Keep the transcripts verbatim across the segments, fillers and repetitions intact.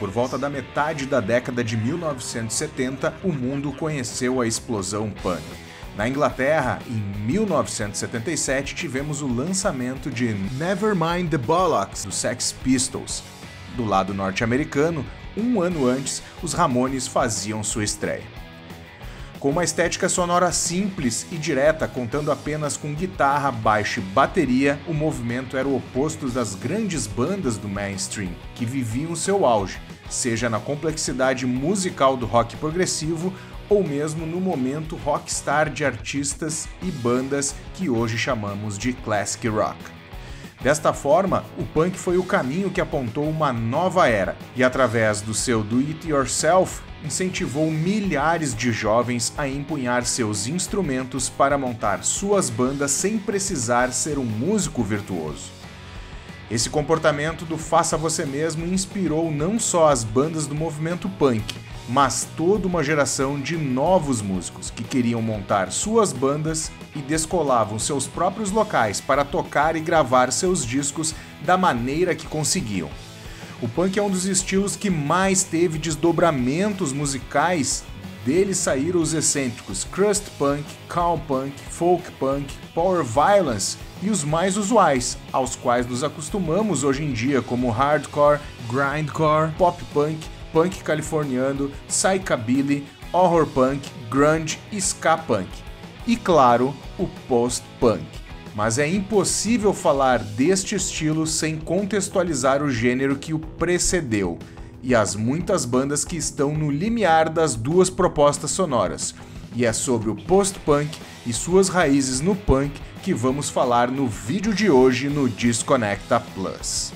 Por volta da metade da década de mil novecentos e setenta, o mundo conheceu a explosão punk. Na Inglaterra, em mil novecentos e setenta e sete, tivemos o lançamento de Nevermind the Bollocks, do Sex Pistols. Do lado norte-americano, um ano antes, os Ramones faziam sua estreia. Com uma estética sonora simples e direta, contando apenas com guitarra, baixo e bateria, o movimento era o oposto das grandes bandas do mainstream, que viviam seu auge, seja na complexidade musical do rock progressivo ou mesmo no momento rockstar de artistas e bandas que hoje chamamos de classic rock. Desta forma, o punk foi o caminho que apontou uma nova era e, através do seu do-it-yourself, incentivou milhares de jovens a empunhar seus instrumentos para montar suas bandas sem precisar ser um músico virtuoso. Esse comportamento do faça você mesmo inspirou não só as bandas do movimento punk, mas toda uma geração de novos músicos que queriam montar suas bandas e descolavam seus próprios locais para tocar e gravar seus discos da maneira que conseguiam. O punk é um dos estilos que mais teve desdobramentos musicais. Dele saíram os excêntricos crust punk, calm punk, folk punk, power violence e os mais usuais, aos quais nos acostumamos hoje em dia, como hardcore, grindcore, pop punk, punk californiano, psychobilly, horror punk, grunge e ska punk. E claro, o post-punk. Mas é impossível falar deste estilo sem contextualizar o gênero que o precedeu e as muitas bandas que estão no limiar das duas propostas sonoras. E é sobre o post-punk e suas raízes no punk que vamos falar no vídeo de hoje no Disconnecta Plus.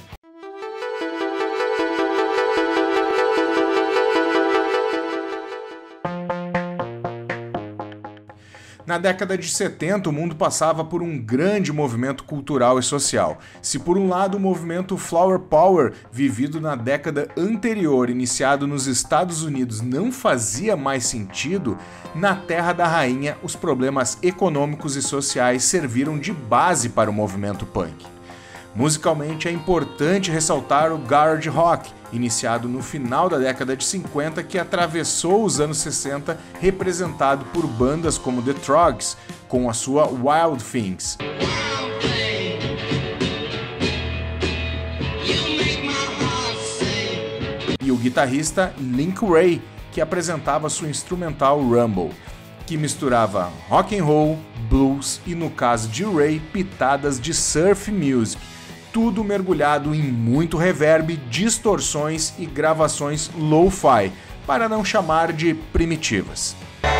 Na década de setenta, o mundo passava por um grande movimento cultural e social. Se por um lado o movimento Flower Power, vivido na década anterior, iniciado nos Estados Unidos, não fazia mais sentido, na Terra da Rainha os problemas econômicos e sociais serviram de base para o movimento punk. Musicalmente é importante ressaltar o garage rock, iniciado no final da década de cinquenta, que atravessou os anos sessenta, representado por bandas como The Troggs, com a sua Wild Things. E o guitarrista Link Wray, que apresentava sua instrumental Rumble, que misturava rock and roll, blues e, no caso de Wray, pitadas de surf music. Tudo mergulhado em muito reverb, distorções e gravações lo-fi, para não chamar de primitivas.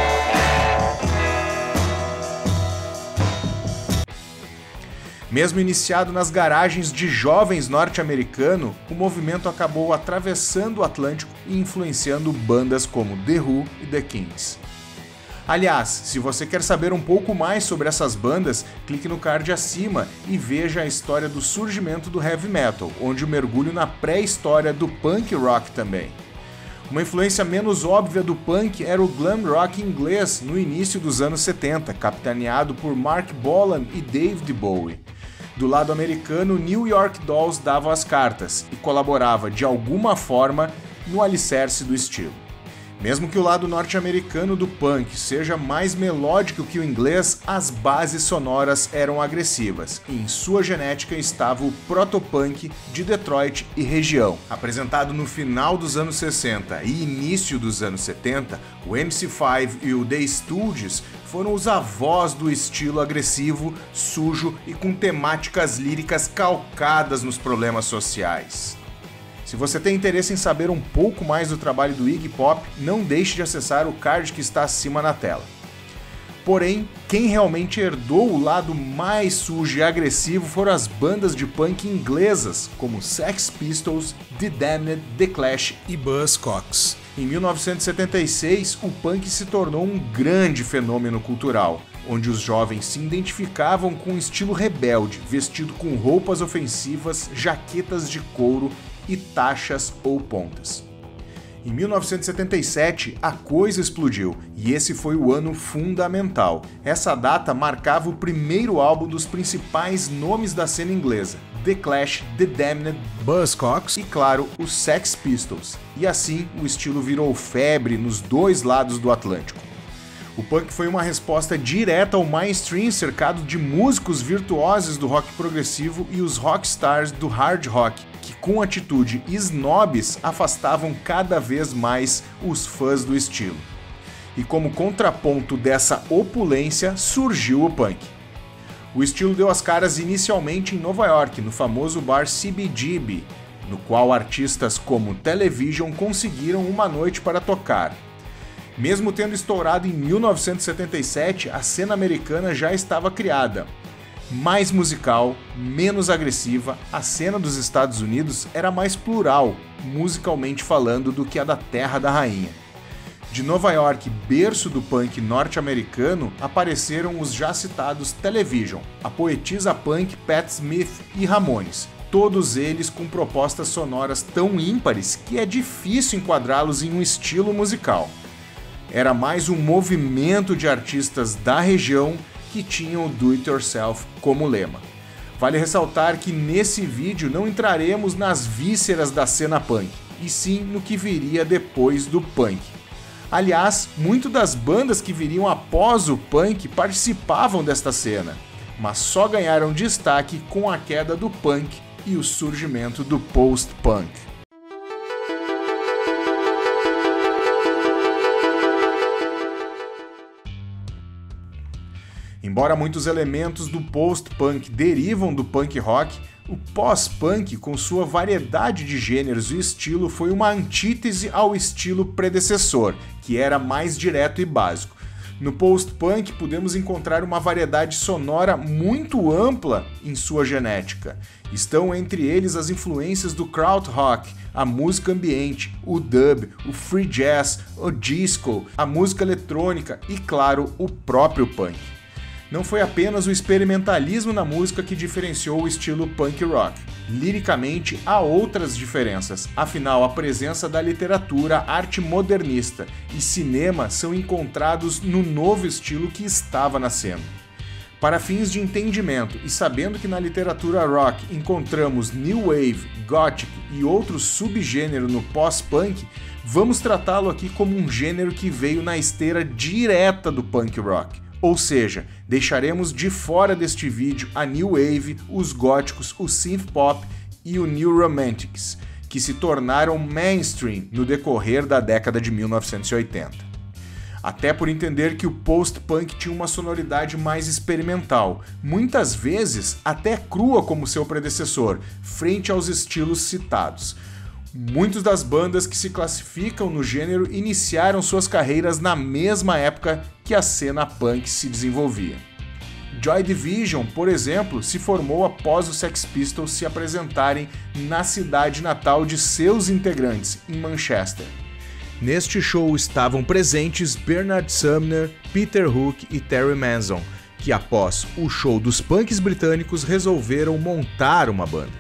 Mesmo iniciado nas garagens de jovens norte-americanos, o movimento acabou atravessando o Atlântico e influenciando bandas como The Who e The Kinks. Aliás, se você quer saber um pouco mais sobre essas bandas, clique no card acima e veja a história do surgimento do heavy metal, onde o mergulho na pré-história do punk rock também. Uma influência menos óbvia do punk era o glam rock inglês no início dos anos setenta, capitaneado por Mark Bolan e David Bowie. Do lado americano, New York Dolls dava as cartas e colaborava de alguma forma no alicerce do estilo. Mesmo que o lado norte-americano do punk seja mais melódico que o inglês, as bases sonoras eram agressivas, e em sua genética estava o protopunk de Detroit e região. Apresentado no final dos anos sessenta e início dos anos setenta, o M C cinco e o The Stooges foram os avós do estilo agressivo, sujo e com temáticas líricas calcadas nos problemas sociais. Se você tem interesse em saber um pouco mais do trabalho do Iggy Pop, não deixe de acessar o card que está acima na tela. Porém, quem realmente herdou o lado mais sujo e agressivo foram as bandas de punk inglesas, como Sex Pistols, The Damned, The Clash e Buzzcocks. Em mil novecentos e setenta e seis, o punk se tornou um grande fenômeno cultural, onde os jovens se identificavam com um estilo rebelde, vestido com roupas ofensivas, jaquetas de couro e taxas ou pontas. Em mil novecentos e setenta e sete, a coisa explodiu, e esse foi o ano fundamental. Essa data marcava o primeiro álbum dos principais nomes da cena inglesa, The Clash, The Damned, Buzzcocks e, claro, os Sex Pistols. E assim, o estilo virou febre nos dois lados do Atlântico. O punk foi uma resposta direta ao mainstream cercado de músicos virtuosos do rock progressivo e os rockstars do hard rock, que com atitude snobs afastavam cada vez mais os fãs do estilo. E como contraponto dessa opulência surgiu o punk. O estilo deu as caras inicialmente em Nova York, no famoso bar C B G B, no qual artistas como Television conseguiram uma noite para tocar. Mesmo tendo estourado em mil novecentos e setenta e sete, a cena americana já estava criada. Mais musical, menos agressiva, a cena dos Estados Unidos era mais plural, musicalmente falando, do que a da Terra da Rainha. De Nova York, berço do punk norte-americano, apareceram os já citados Television, a poetisa punk Pat Smith e Ramones, todos eles com propostas sonoras tão ímpares que é difícil enquadrá-los em um estilo musical. Era mais um movimento de artistas da região que tinham o do it yourself como lema. Vale ressaltar que nesse vídeo não entraremos nas vísceras da cena punk, e sim no que viria depois do punk. Aliás, muitas das bandas que viriam após o punk participavam desta cena, mas só ganharam destaque com a queda do punk e o surgimento do post-punk. Embora muitos elementos do post-punk derivam do punk rock, o pós-punk, com sua variedade de gêneros e estilo, foi uma antítese ao estilo predecessor, que era mais direto e básico. No post-punk, podemos encontrar uma variedade sonora muito ampla em sua genética. Estão entre eles as influências do krautrock, a música ambiente, o dub, o free jazz, o disco, a música eletrônica e, claro, o próprio punk. Não foi apenas o experimentalismo na música que diferenciou o estilo punk rock. Liricamente, há outras diferenças, afinal a presença da literatura, arte modernista e cinema são encontrados no novo estilo que estava nascendo. Para fins de entendimento e sabendo que na literatura rock encontramos new wave, gothic e outros subgêneros no pós-punk, vamos tratá-lo aqui como um gênero que veio na esteira direta do punk rock. Ou seja, deixaremos de fora deste vídeo a New Wave, os góticos, o synth pop e o New Romantics, que se tornaram mainstream no decorrer da década de mil novecentos e oitenta. Até por entender que o post-punk tinha uma sonoridade mais experimental, muitas vezes até crua como seu predecessor, frente aos estilos citados. Muitas das bandas que se classificam no gênero iniciaram suas carreiras na mesma época que a cena punk se desenvolvia. Joy Division, por exemplo, se formou após os Sex Pistols se apresentarem na cidade natal de seus integrantes, em Manchester. Neste show estavam presentes Bernard Sumner, Peter Hook e Terry Manson, que após o show dos punks britânicos resolveram montar uma banda.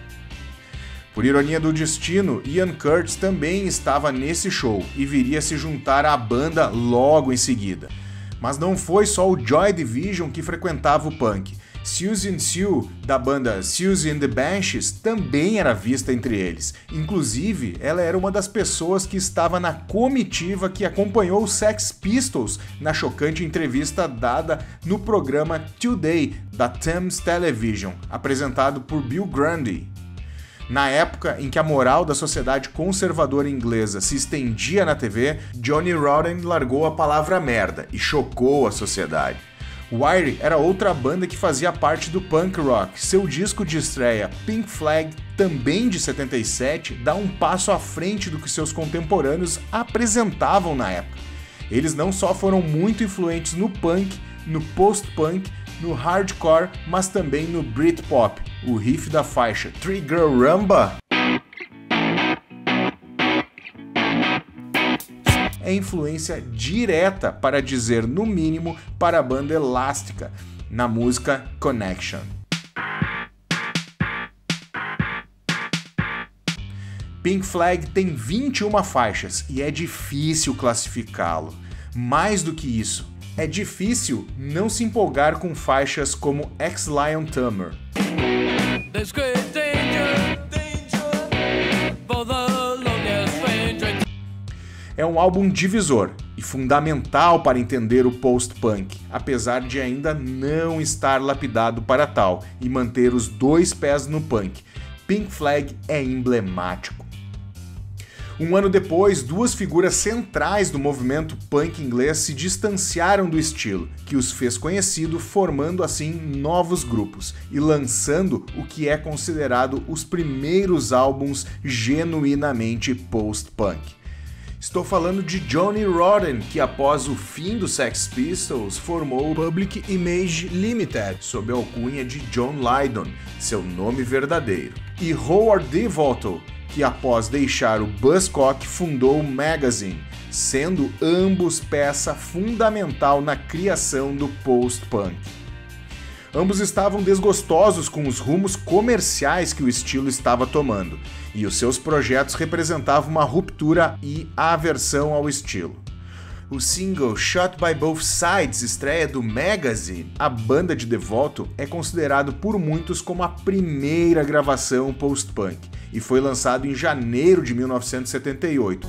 Por ironia do destino, Ian Curtis também estava nesse show e viria se juntar à banda logo em seguida. Mas não foi só o Joy Division que frequentava o punk. Siouxsie Sioux, da banda Siouxsie and the Banshees, também era vista entre eles. Inclusive, ela era uma das pessoas que estava na comitiva que acompanhou os Sex Pistols na chocante entrevista dada no programa Today, da Thames Television, apresentado por Bill Grundy. Na época em que a moral da sociedade conservadora inglesa se estendia na T V, Johnny Rotten largou a palavra merda e chocou a sociedade. Wire era outra banda que fazia parte do punk rock. Seu disco de estreia, Pink Flag, também de setenta e sete, dá um passo à frente do que seus contemporâneos apresentavam na época. Eles não só foram muito influentes no punk, no post-punk, no hardcore, mas também no Britpop. O riff da faixa Trigger Rumba é influência direta, para dizer no mínimo, para a banda Elástica, na música Connection. Pink Flag tem vinte e uma faixas e é difícil classificá-lo. Mais do que isso, é difícil não se empolgar com faixas como Ex-Lion Tamer. É um álbum divisor e fundamental para entender o post-punk, apesar de ainda não estar lapidado para tal e manter os dois pés no punk. Pink Flag é emblemático. Um ano depois, duas figuras centrais do movimento punk inglês se distanciaram do estilo, que os fez conhecido, formando assim novos grupos e lançando o que é considerado os primeiros álbuns genuinamente post-punk. Estou falando de Johnny Rotten, que após o fim do Sex Pistols formou o Public Image Limited, sob a alcunha de John Lydon, seu nome verdadeiro, e Howard Devoto, que após deixar o Buzzcock fundou o Magazine, sendo ambos peça fundamental na criação do post-punk. Ambos estavam desgostosos com os rumos comerciais que o estilo estava tomando, e os seus projetos representavam uma ruptura e aversão ao estilo. O single Shot by Both Sides, estreia do Magazine, a banda de Devoto é considerado por muitos como a primeira gravação post-punk, e foi lançado em janeiro de mil novecentos e setenta e oito.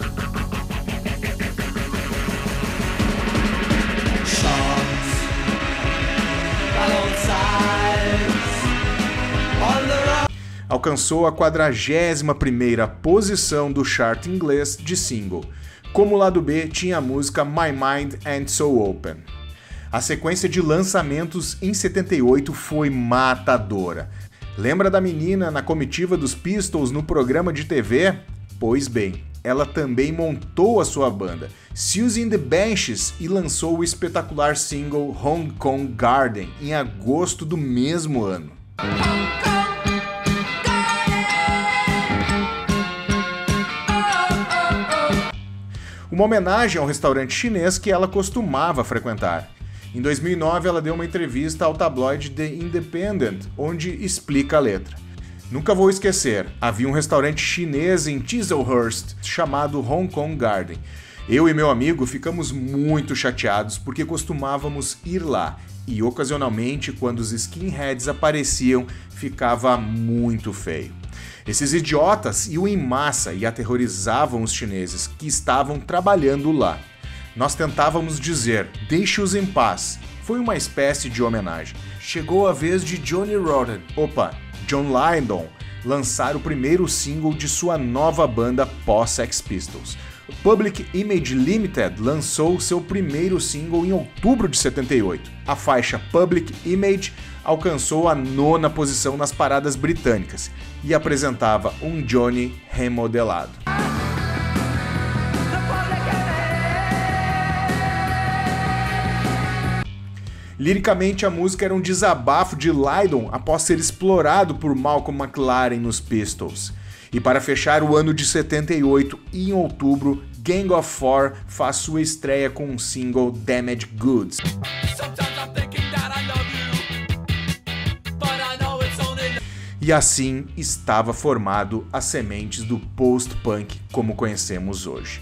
Alcançou a quadragésima primeira posição do chart inglês de single. Como lado B, tinha a música My Mind Ain't So Open. A sequência de lançamentos em setenta e oito foi matadora. Lembra da menina na comitiva dos Pistols no programa de T V? Pois bem, ela também montou a sua banda, Siouxsie and the Banshees, e lançou o espetacular single Hong Kong Garden em agosto do mesmo ano. Uma homenagem ao restaurante chinês que ela costumava frequentar. Em dois mil e nove, ela deu uma entrevista ao tabloide The Independent, onde explica a letra. Nunca vou esquecer, havia um restaurante chinês em Chislehurst chamado Hong Kong Garden. Eu e meu amigo ficamos muito chateados porque costumávamos ir lá e ocasionalmente, quando os skinheads apareciam, ficava muito feio. Esses idiotas iam em massa e aterrorizavam os chineses que estavam trabalhando lá. Nós tentávamos dizer, deixe-os em paz. Foi uma espécie de homenagem. Chegou a vez de Johnny Rotten, opa, John Lydon, lançar o primeiro single de sua nova banda pós-Sex Pistols. O Public Image Limited lançou seu primeiro single em outubro de setenta e oito. A faixa Public Image alcançou a nona posição nas paradas britânicas e apresentava um Johnny remodelado. Liricamente, a música era um desabafo de Lydon após ser explorado por Malcolm McLaren nos Pistols. E para fechar o ano de setenta e oito, em outubro, Gang of Four faz sua estreia com o single Damaged Goods. E assim estava formado as sementes do post-punk como conhecemos hoje.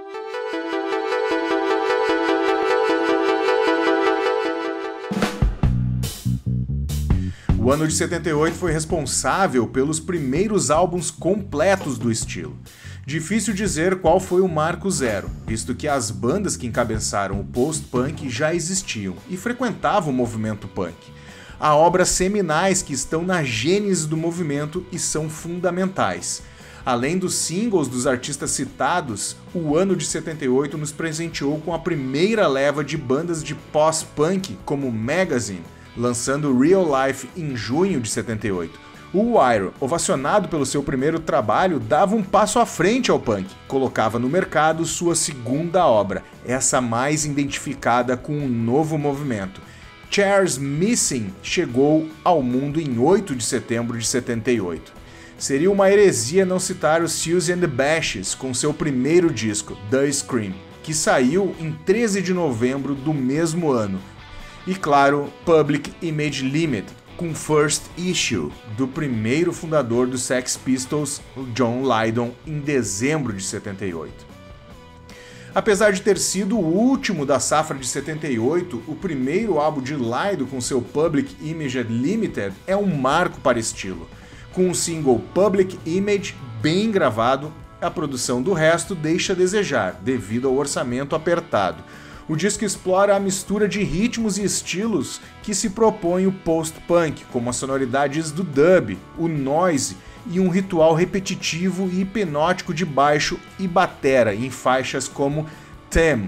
O ano de setenta e oito foi responsável pelos primeiros álbuns completos do estilo. Difícil dizer qual foi o marco zero, visto que as bandas que encabeçaram o post-punk já existiam e frequentavam o movimento punk. Há obras seminais que estão na gênese do movimento e são fundamentais. Além dos singles dos artistas citados, o ano de setenta e oito nos presenteou com a primeira leva de bandas de pós-punk como Magazine, lançando Real Life em junho de setenta e oito. O Wire, ovacionado pelo seu primeiro trabalho, dava um passo à frente ao punk, colocava no mercado sua segunda obra, essa mais identificada com um novo movimento. Chairs Missing chegou ao mundo em oito de setembro de setenta e oito. Seria uma heresia não citar os Siouxsie and the Banshees com seu primeiro disco, The Scream, que saiu em treze de novembro do mesmo ano. E claro, Public Image Limited, com First Issue, do primeiro fundador dos Sex Pistols, John Lydon, em dezembro de setenta e oito. Apesar de ter sido o último da safra de setenta e oito, o primeiro álbum de Lydon com seu Public Image Limited é um marco para estilo. Com o single Public Image bem gravado, a produção do resto deixa a desejar, devido ao orçamento apertado. O disco explora a mistura de ritmos e estilos que se propõe o post-punk, como as sonoridades do dub, o noise e um ritual repetitivo e hipnótico de baixo e batera em faixas como Them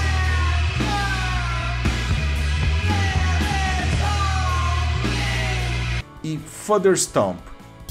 e Further Stomp.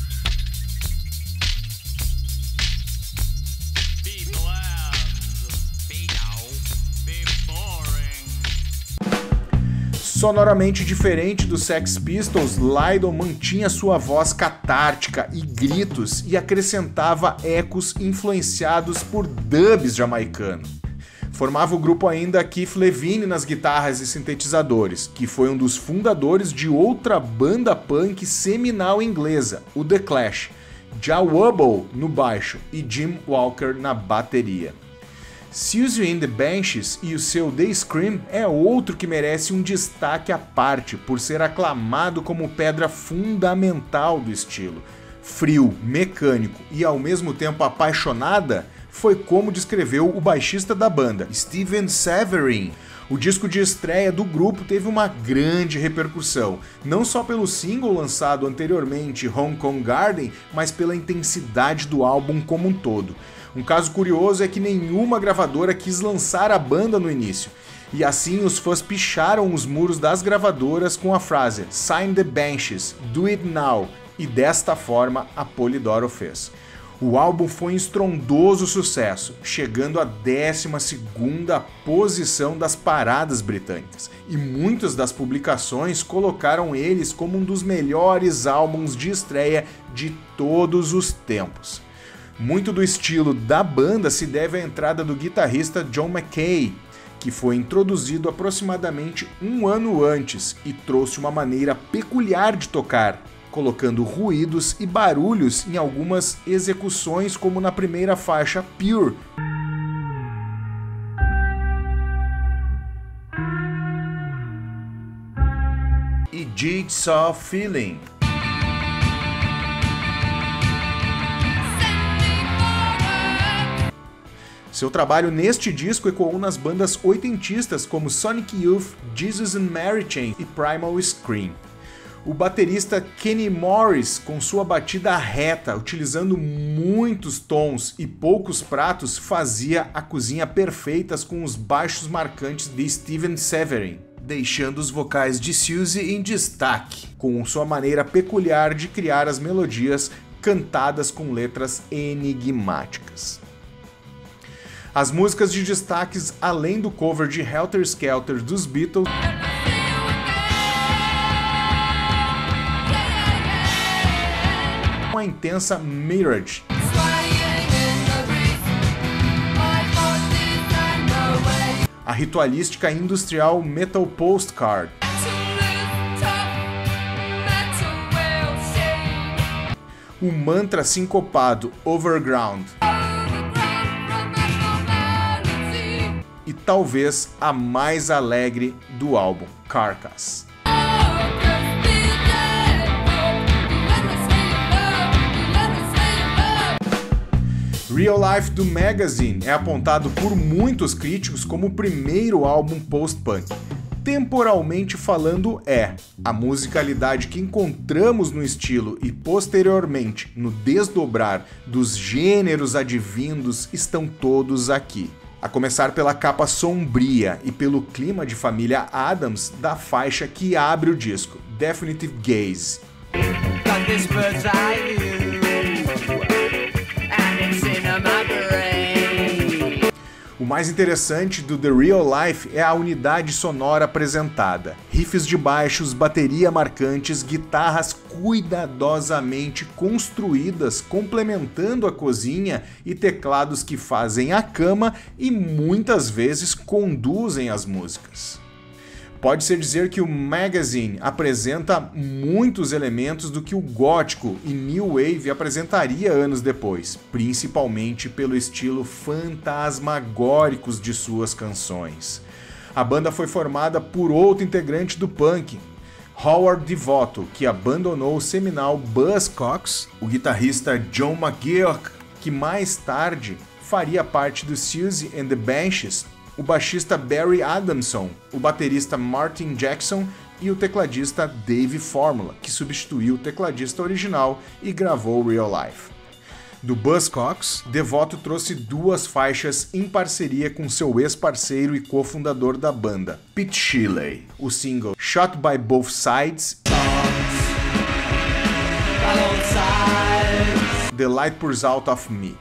Sonoramente diferente dos Sex Pistols, Lydon mantinha sua voz catártica e gritos e acrescentava ecos influenciados por dubs jamaicanos. Formava o grupo ainda Keith Levine nas guitarras e sintetizadores, que foi um dos fundadores de outra banda punk seminal inglesa, o The Clash, Jah Wobble no baixo e Jim Walker na bateria. Siouxsie and the Banshees e o seu The Scream é outro que merece um destaque à parte por ser aclamado como pedra fundamental do estilo. Frio, mecânico e ao mesmo tempo apaixonada foi como descreveu o baixista da banda, Steven Severin. O disco de estreia do grupo teve uma grande repercussão, não só pelo single lançado anteriormente, Hong Kong Garden, mas pela intensidade do álbum como um todo. Um caso curioso é que nenhuma gravadora quis lançar a banda no início, e assim os fãs picharam os muros das gravadoras com a frase "Sign the Banshees, do it now", e desta forma a Polydor fez. O álbum foi um estrondoso sucesso, chegando à décima segunda posição das paradas britânicas, e muitas das publicações colocaram eles como um dos melhores álbuns de estreia de todos os tempos. Muito do estilo da banda se deve à entrada do guitarrista John Mackay, que foi introduzido aproximadamente um ano antes e trouxe uma maneira peculiar de tocar, colocando ruídos e barulhos em algumas execuções, como na primeira faixa Pure. E Jigsaw Feeling. Seu trabalho neste disco ecoou nas bandas oitentistas como Sonic Youth, Jesus and Mary Chain e Primal Scream. O baterista Kenny Morris, com sua batida reta, utilizando muitos tons e poucos pratos, fazia a cozinha perfeita com os baixos marcantes de Steven Severin, deixando os vocais de Siouxsie em destaque, com sua maneira peculiar de criar as melodias cantadas com letras enigmáticas. As músicas de destaques, além do cover de Helter Skelter dos Beatles, uma intensa Mirage, a ritualística industrial Metal Postcard, o mantra sincopado Overground, e talvez a mais alegre do álbum, Carcass. Real Life do Magazine é apontado por muitos críticos como o primeiro álbum post-punk. Temporalmente falando, é. A musicalidade que encontramos no estilo e posteriormente no desdobrar dos gêneros advindos estão todos aqui. A começar pela capa sombria e pelo clima de família Addams da faixa que abre o disco, Definitive Gaze. O mais interessante do The Real Life é a unidade sonora apresentada. Riffs de baixos, bateria marcantes, guitarras cuidadosamente construídas complementando a cozinha e teclados que fazem a cama e muitas vezes conduzem as músicas. Pode-se dizer que o Magazine apresenta muitos elementos do que o gótico e New Wave apresentaria anos depois, principalmente pelo estilo fantasmagóricos de suas canções. A banda foi formada por outro integrante do punk, Howard Devoto, que abandonou o seminal Buzzcocks, o guitarrista John McGeoch, que mais tarde faria parte do Siouxsie and the Banshees, o baixista Barry Adamson, o baterista Martin Jackson e o tecladista Dave Formula, que substituiu o tecladista original e gravou Real Life. Do Buzzcocks, Devoto trouxe duas faixas em parceria com seu ex-parceiro e cofundador da banda, Pete Shelley, o single Shot by Both Sides, The Light Pours Out of Me.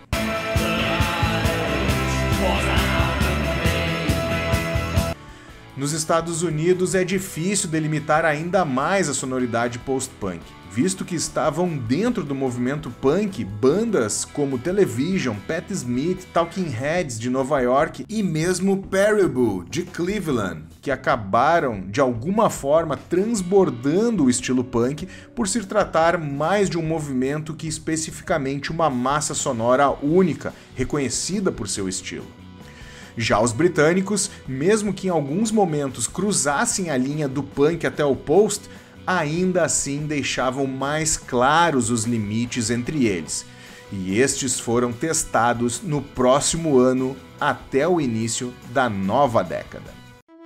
Nos Estados Unidos é difícil delimitar ainda mais a sonoridade post-punk, visto que estavam dentro do movimento punk bandas como Television, Patti Smith, Talking Heads de Nova York e mesmo Parable de Cleveland, que acabaram de alguma forma transbordando o estilo punk por se tratar mais de um movimento que especificamente uma massa sonora única, reconhecida por seu estilo. Já os britânicos, mesmo que em alguns momentos cruzassem a linha do punk até o post, ainda assim deixavam mais claros os limites entre eles. E estes foram testados no próximo ano até o início da nova década.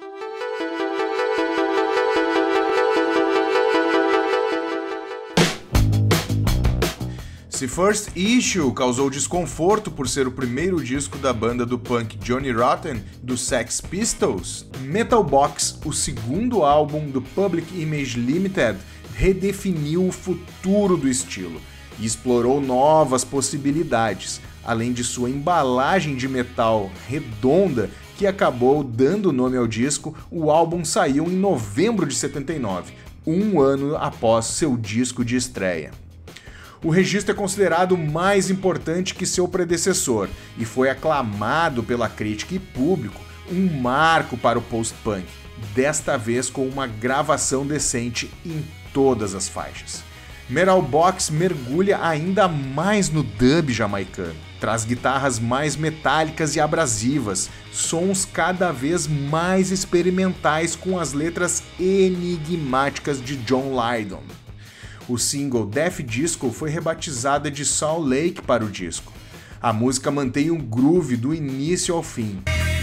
Se First Issue causou desconforto por ser o primeiro disco da banda do punk Johnny Rotten, do Sex Pistols, Metal Box, o segundo álbum do Public Image Limited, redefiniu o futuro do estilo e explorou novas possibilidades, além de sua embalagem de metal redonda que acabou dando nome ao disco. O álbum saiu em novembro de setenta e nove, um ano após seu disco de estreia. O registro é considerado mais importante que seu predecessor e foi aclamado pela crítica e público, um marco para o post-punk, desta vez com uma gravação decente em todas as faixas. Metal Box mergulha ainda mais no dub jamaicano, traz guitarras mais metálicas e abrasivas, sons cada vez mais experimentais com as letras enigmáticas de John Lydon. O single Death Disco foi rebatizada de Soul Lake para o disco. A música mantém um groove do início ao fim,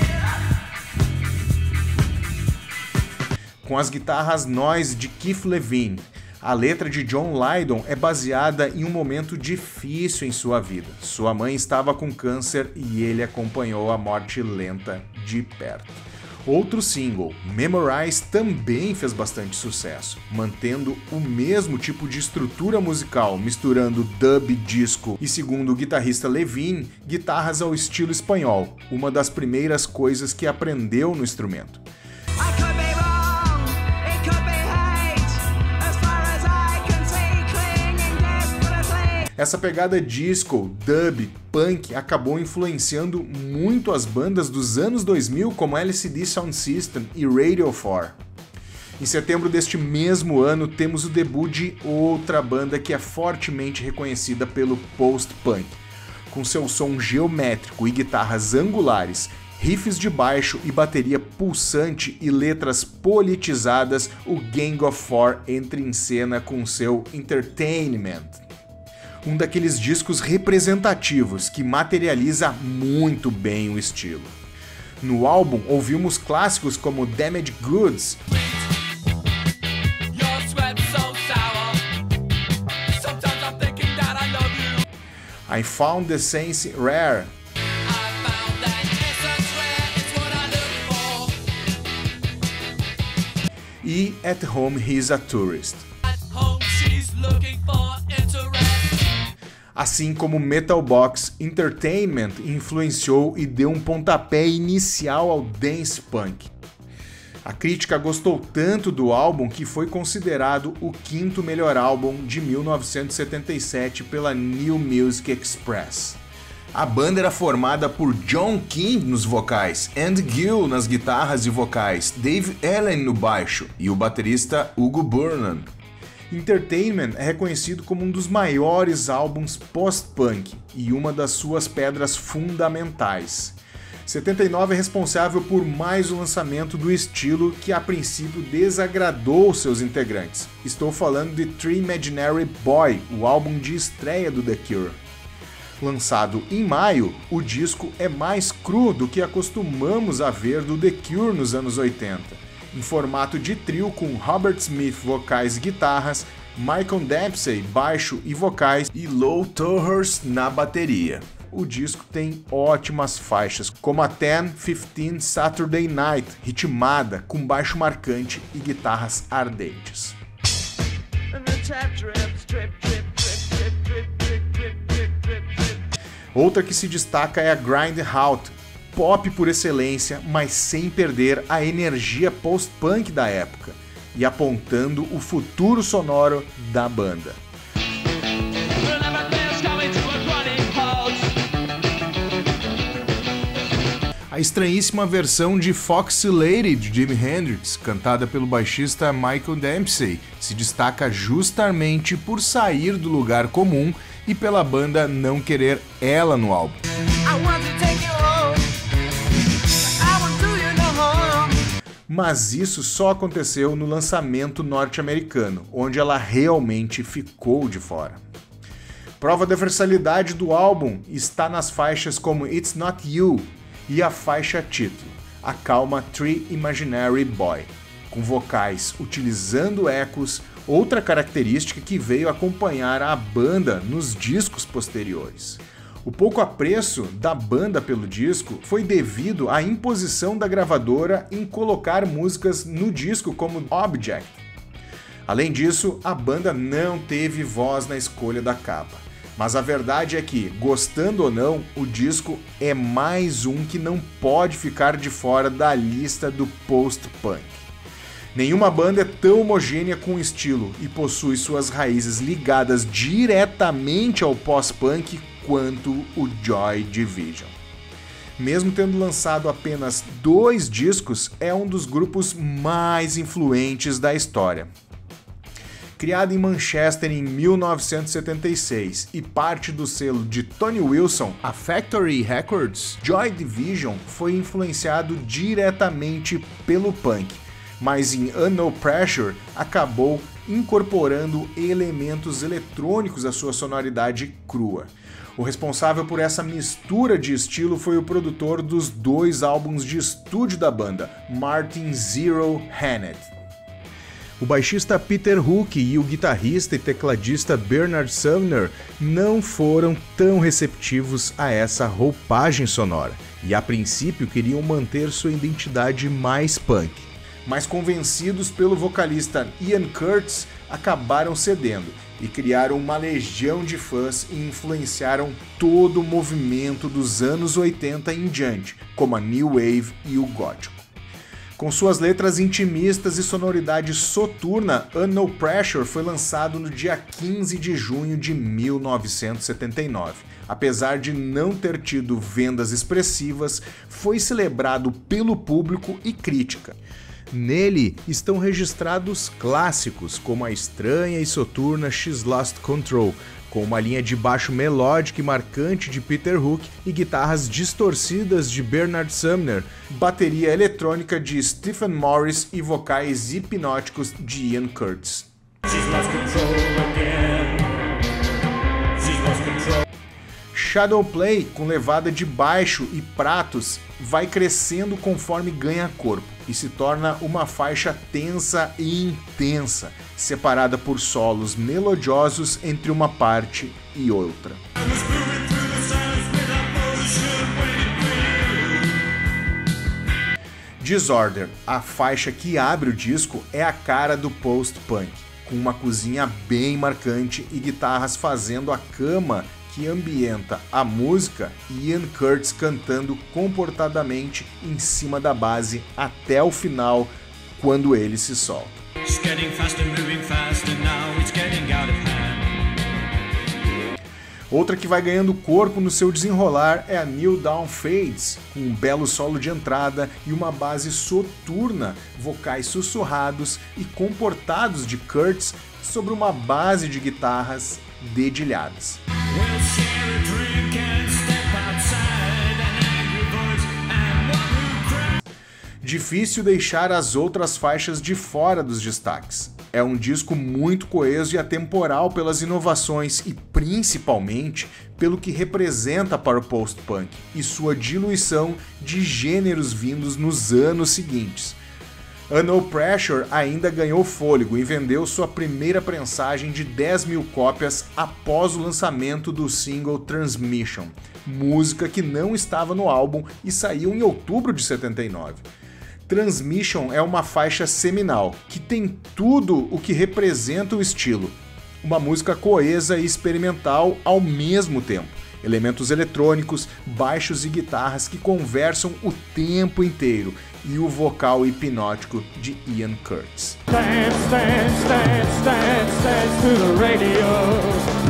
com as guitarras noise de Keith Levine. A letra de John Lydon é baseada em um momento difícil em sua vida. Sua mãe estava com câncer e ele acompanhou a morte lenta de perto. Outro single, Memorize, também fez bastante sucesso, mantendo o mesmo tipo de estrutura musical, misturando dub, disco e, segundo o guitarrista Levine, guitarras ao estilo espanhol, uma das primeiras coisas que aprendeu no instrumento. Essa pegada disco, dub, punk acabou influenciando muito as bandas dos anos dois mil como L C D Sound System e Radio four. Em setembro deste mesmo ano temos o debut de outra banda que é fortemente reconhecida pelo post-punk. Com seu som geométrico e guitarras angulares, riffs de baixo e bateria pulsante e letras politizadas, o Gang of Four entra em cena com seu Entertainment. Um daqueles discos representativos que materializa muito bem o estilo. No álbum ouvimos clássicos como Damaged Goods, I Found the Sense Rare, e At Home He's a Tourist. Assim como Metal Box, Entertainment influenciou e deu um pontapé inicial ao dance punk. A crítica gostou tanto do álbum que foi considerado o quinto melhor álbum de mil novecentos e setenta e sete pela New Music Express. A banda era formada por John King nos vocais, Andy Gill nas guitarras e vocais, Dave Allen no baixo e o baterista Hugo Burnham. Entertainment é reconhecido como um dos maiores álbuns post-punk e uma das suas pedras fundamentais. setenta e nove é responsável por mais um lançamento do estilo que a princípio desagradou seus integrantes. Estou falando de Three Imaginary Boy, o álbum de estreia do The Cure. Lançado em maio, o disco é mais cru do que acostumamos a ver do The Cure nos anos oitenta. Em formato de trio com Robert Smith vocais e guitarras, Michael Dempsey baixo e vocais e Lou Torhers na bateria. O disco tem ótimas faixas, como a dez quinze Saturday Night, ritmada, com baixo marcante e guitarras ardentes. Outra que se destaca é a Grindhouse, pop por excelência, mas sem perder a energia post-punk da época, e apontando o futuro sonoro da banda. A estranhíssima versão de Foxy Lady de Jimi Hendrix, cantada pelo baixista Michael Dempsey, se destaca justamente por sair do lugar comum e pela banda não querer ela no álbum. Mas isso só aconteceu no lançamento norte-americano, onde ela realmente ficou de fora. Prova da versatilidade do álbum está nas faixas como It's Not You e a faixa título, a calma Three Imaginary Boy, com vocais utilizando ecos, outra característica que veio acompanhar a banda nos discos posteriores. O pouco apreço da banda pelo disco foi devido à imposição da gravadora em colocar músicas no disco como Object. Além disso, a banda não teve voz na escolha da capa. Mas a verdade é que, gostando ou não, o disco é mais um que não pode ficar de fora da lista do post-punk. Nenhuma banda é tão homogênea com o estilo e possui suas raízes ligadas diretamente ao pós-punk quanto o Joy Division. Mesmo tendo lançado apenas dois discos, é um dos grupos mais influentes da história. Criado em Manchester em mil novecentos e setenta e seis e parte do selo de Tony Wilson, a Factory Records, Joy Division foi influenciado diretamente pelo punk, mas em No Pressure acabou incorporando elementos eletrônicos à sua sonoridade crua. O responsável por essa mistura de estilo foi o produtor dos dois álbuns de estúdio da banda, Martin Zero Hannett. O baixista Peter Hook e o guitarrista e tecladista Bernard Sumner não foram tão receptivos a essa roupagem sonora e a princípio queriam manter sua identidade mais punk. Mas convencidos pelo vocalista Ian Curtis, acabaram cedendo e criaram uma legião de fãs e influenciaram todo o movimento dos anos oitenta em diante, como a New Wave e o gótico. Com suas letras intimistas e sonoridade soturna, No Pressure foi lançado no dia quinze de junho de mil novecentos e setenta e nove. Apesar de não ter tido vendas expressivas, foi celebrado pelo público e crítica. Nele estão registrados clássicos como a estranha e soturna She's Lost Control, com uma linha de baixo melódica e marcante de Peter Hook e guitarras distorcidas de Bernard Sumner, bateria eletrônica de Stephen Morris e vocais hipnóticos de Ian Curtis. Shadow Play, com levada de baixo e pratos, vai crescendo conforme ganha corpo e se torna uma faixa tensa e intensa, separada por solos melodiosos entre uma parte e outra. Disorder, a faixa que abre o disco, é a cara do post-punk, com uma cozinha bem marcante e guitarras fazendo a cama que ambienta a música e Ian Curtis cantando comportadamente em cima da base até o final, quando ele se solta. Outra que vai ganhando corpo no seu desenrolar é a Kneel Down Fades, com um belo solo de entrada e uma base soturna, vocais sussurrados e comportados de Kurtz sobre uma base de guitarras dedilhadas. Difícil deixar as outras faixas de fora dos destaques. É um disco muito coeso e atemporal pelas inovações e principalmente pelo que representa para o post-punk e sua diluição de gêneros vindos nos anos seguintes. A No Pressure ainda ganhou fôlego e vendeu sua primeira prensagem de dez mil cópias após o lançamento do single Transmission, música que não estava no álbum e saiu em outubro de setenta e nove. Transmission é uma faixa seminal, que tem tudo o que representa o estilo. Uma música coesa e experimental ao mesmo tempo. Elementos eletrônicos, baixos e guitarras que conversam o tempo inteiro, e o vocal hipnótico de Ian Curtis. Dance, dance, dance, dance, dance to the radio.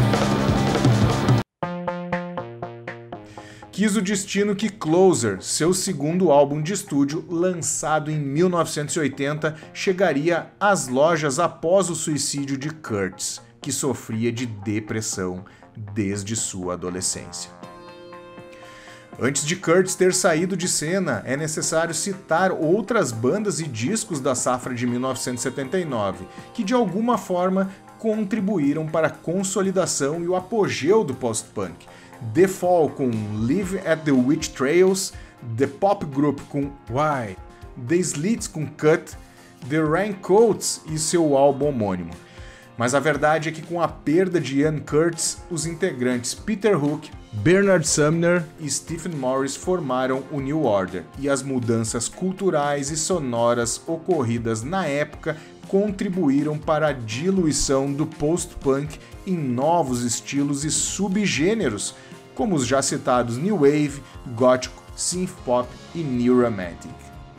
Quis o destino que Closer, seu segundo álbum de estúdio, lançado em mil novecentos e oitenta, chegaria às lojas após o suicídio de Kurtz, que sofria de depressão desde sua adolescência. Antes de Kurtz ter saído de cena, é necessário citar outras bandas e discos da safra de mil novecentos e setenta e nove, que de alguma forma contribuíram para a consolidação e o apogeu do post-punk. The Fall com Live at the Witch Trails, The Pop Group com Why, The Slits com Cut, The Raincoats e seu álbum homônimo. Mas a verdade é que com a perda de Ian Curtis, os integrantes Peter Hook, Bernard Sumner e Stephen Morris formaram o New Order, e as mudanças culturais e sonoras ocorridas na época contribuíram para a diluição do post-punk em novos estilos e subgêneros, como os já citados New Wave, Gótico, Synth Pop e New Romantic.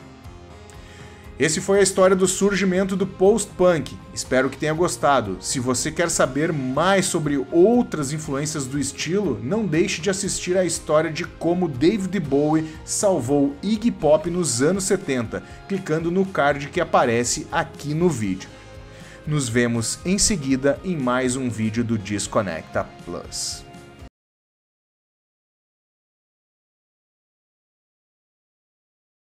Esse foi a história do surgimento do post-punk. Espero que tenha gostado. Se você quer saber mais sobre outras influências do estilo, não deixe de assistir a história de como David Bowie salvou Iggy Pop nos anos setenta, clicando no card que aparece aqui no vídeo. Nos vemos em seguida em mais um vídeo do Desconecta Plus.